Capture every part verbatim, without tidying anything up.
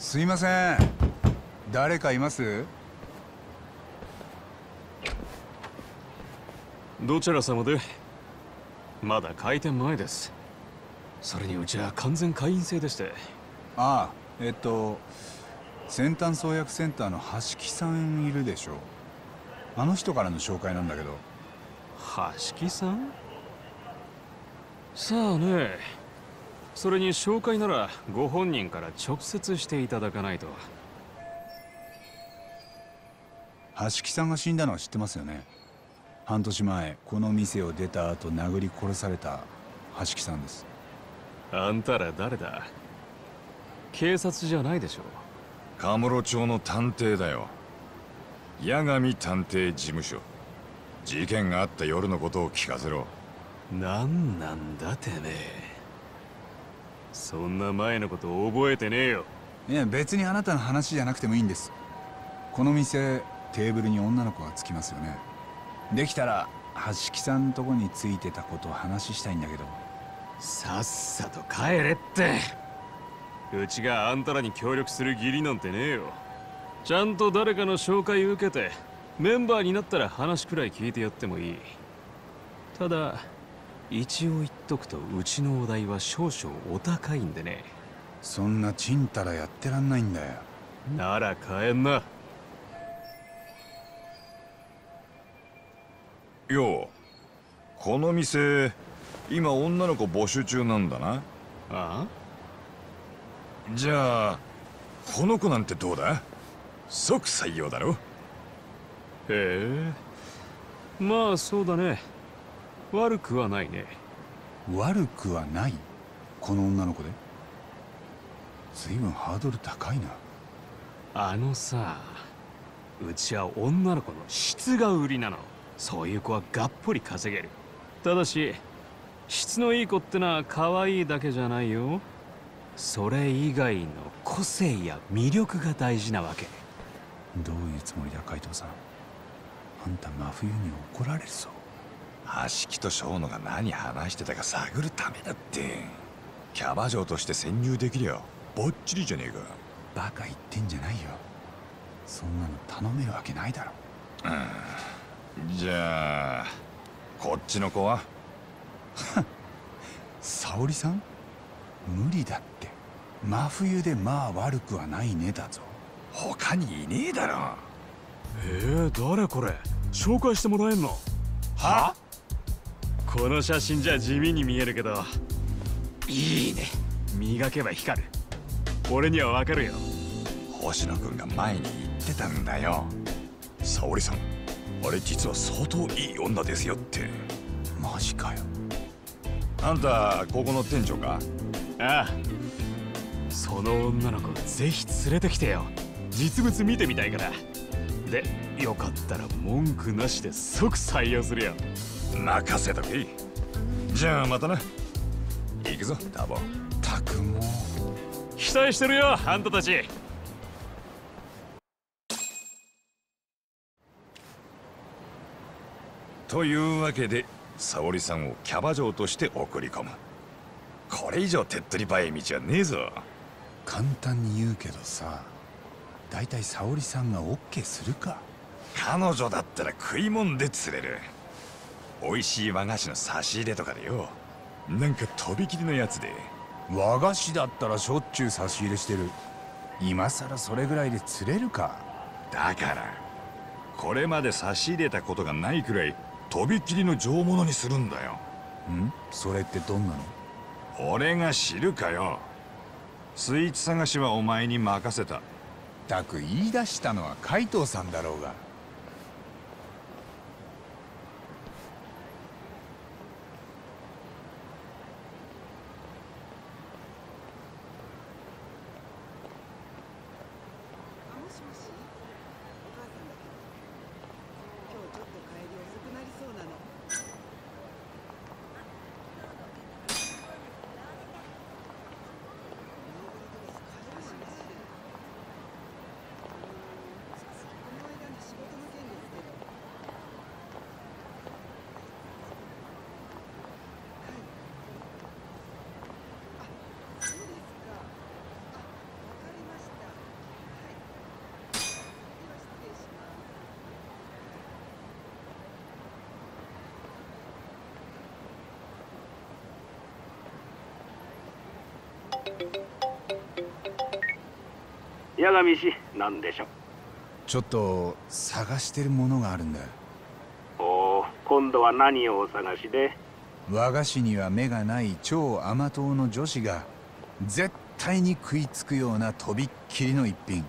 すいません、誰かいます？ どちら様で？まだ開店前です。それにうちは完全会員制でして。 ああ、えっと先端創薬センターの橋木さんいるでしょ。あの人からの紹介なんだけど。 橋木さん？さあね。それに紹介ならご本人から直接していただかないと。 橋木さんが死んだのは知ってますよね。半年前この店を出た後殴り殺された橋木さんです。 あんたら誰だ？警察じゃないでしょ。 カムロ町の探偵だよ。八神探偵事務所。事件があった夜のことを聞かせろ。 なんなんだてめえ。そんな前のこと覚えてねえよ。 いや別にあなたの話じゃなくてもいいんです。この店テーブルに女の子がつきますよね。できたら橋木さんのとこについてたことを話したいんだけど。 さっさと帰れって。うちがあんたらに協力する義理なんてねえよ。ちゃんと誰かの紹介受けてメンバーになったら話くらい聞いてやってもいい。ただ一応言っとくと、うちのお代は少々お高いんでね。 そんなちんたらやってらんないんだよ。 なら帰んな。 よう、この店今女の子募集中なんだな。 ああ？ じゃあこの子なんてどうだ？即採用だろ。 へえ、まあそうだね。悪くはないね。 悪くはない？この女の子で？随分ハードル高いな。 あのさ、うちは女の子の質が売りなの。そういう子はがっぽり稼げる。ただし質のいい子ってのは可愛いだけじゃないよ。それ以外の個性や魅力が大事なわけ。 どういうつもりだ海藤さん。あんた真冬に怒られるぞ。 橋木と小野が何話してたか探るためだって。キャバ嬢として潜入できりゃぼっちりじゃねえか。 バカ言ってんじゃないよ。そんなの頼めるわけないだろ。 うん、じゃあこっちの子は？ 沙織さん？無理だって。真冬でまあ悪くはないねだぞ。 他にいねえだろ。 えー、誰これ？紹介してもらえんの？ は？ この写真じゃ地味に見えるけど、いいね。磨けば光る。俺にはわかるよ。 星野君が前に言ってたんだよ。沙織さん、あれ実は相当いい女ですよって。 マジかよ。 あんたここの店長か？ ああ。その女の子ぜひ連れてきてよ。実物見てみたいから。で、よかったら文句なしで即採用するよ。 任せとけ。じゃあまたな。行くぞタボ。 たくもう期待してるよ、あんたたち。 というわけで沙織さんをキャバ嬢として送り込む。これ以上手っ取り早い道はねえぞ。 簡単に言うけどさ、だいたい沙織さんがオッケーするか？ 彼女だったら食いもんで釣れる。美味しい和菓子の差し入れとかでよ。なんかとびきりのやつで。 和菓子だったらしょっちゅう差し入れしてる。今さらそれぐらいで釣れるか？ だからこれまで差し入れたことがないくらいとびきりの上物にするんだよ。 ん？それってどんなの？ 俺が知るかよ。スイーツ探しはお前に任せた。 たく言い出したのは海藤さんだろうが。 八神氏、何でしょう。 ちょっと探してるものがあるんだ。 おお、今度は何をお探しで？ 和菓子には目がない超甘党の女子が絶対に食いつくようなとびっきりの一品。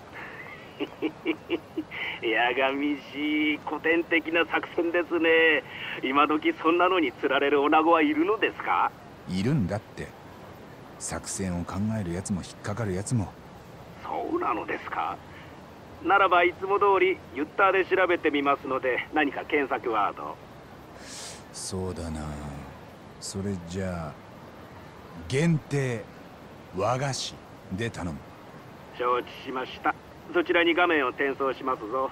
八神氏、古典的な作戦ですね。今時そんなのに釣られる女子はいるのですか？ いるんだって。作戦を考えるやつも引っかかるやつも。 そうなのですか。ならばいつも通りユッターで調べてみますので、何か検索ワード。 そうだな。それじゃあ限定和菓子で頼む。 承知しました。そちらに画面を転送しますぞ。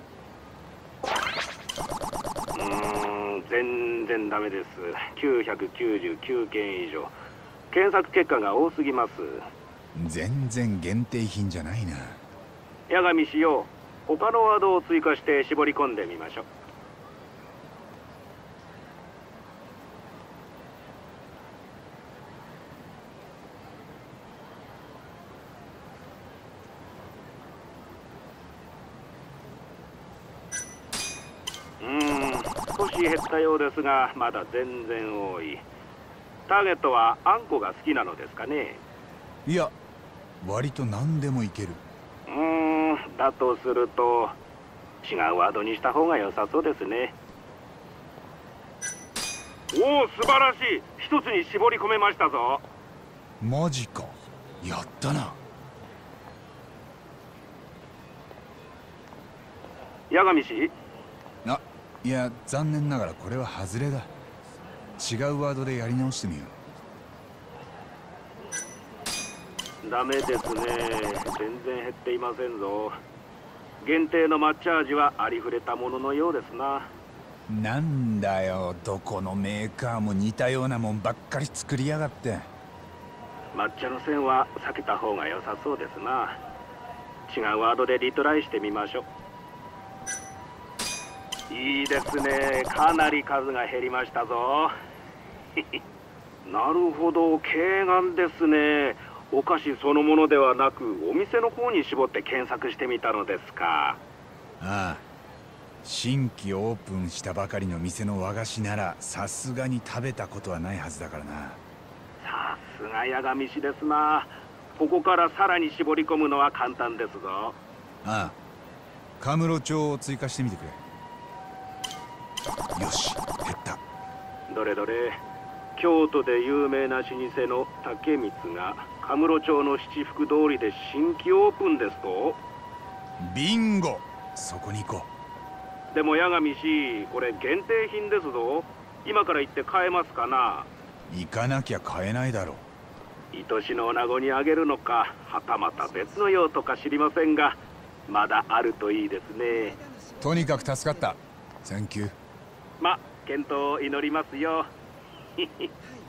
うーん、全然ダメです。きゅうひゃくきゅうじゅうきゅうけん以上。検索結果が多すぎます。 全然限定品じゃないな。 八神氏よ、他のワードを追加して絞り込んでみましょう。うーん、少し減ったようですが、まだ全然多い。ターゲットはあんこが好きなのですかね？ いや、割と何でもいける。 うーん、だとすると違うワードにした方が良さそうですね。おお、素晴らしい。一つに絞り込めましたぞ。 マジか。やったな。 八神氏？ あ、いや、残念ながらこれは外れだ。違うワードでやり直してみよう。ダメですね。全然減っていませんぞ。限定の抹茶味はありふれたもののようですな。 なんだよ、どこのメーカーも似たようなもんばっかり作りやがって。 抹茶の線は避けた方が良さそうですな。違うワードでリトライしてみましょう。いいですね。かなり数が減りましたぞ。なるほど、軽眼ですね。お菓子そのものではなく、お店の方に絞って検索してみたのですか。 ああ、新規オープンしたばかりの店の和菓子ならさすがに食べたことはないはずだからな。 さすが八神氏ですな。ここからさらに絞り込むのは簡単ですぞ。 ああ、カムロ町を追加してみてくれ。よし、減った。 どれどれ。京都で有名な老舗の竹光がカムロ町の七福通りで新規オープンですと。 ビンゴ、そこに行こう。でも八神氏、これ限定品ですぞ。今から行って買えますかな？ 行かなきゃ買えないだろう。愛しの女子にあげるのか、はたまた別の用途か知りませんが、まだあるといいですね。 とにかく助かった。サンキュー。 ま、健闘を祈りますよ。